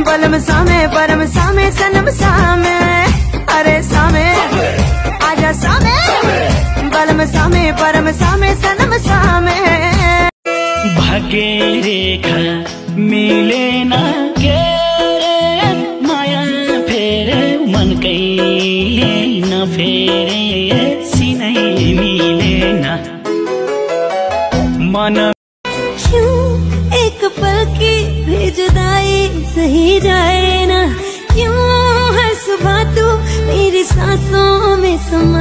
बलम सामे परम सामे सनम सामे, अरे सामे आजा सामे, बलम सामे परम सामे सनम सामे। भाग्य रेखा मिले ना के रे माया फेरे मन कहिले न फेरे सिनै मिले ना मन। क्यों एक पल की भी जुदाई सही जाए ना, क्यों हर सुबह तू मेरी सांसों में समा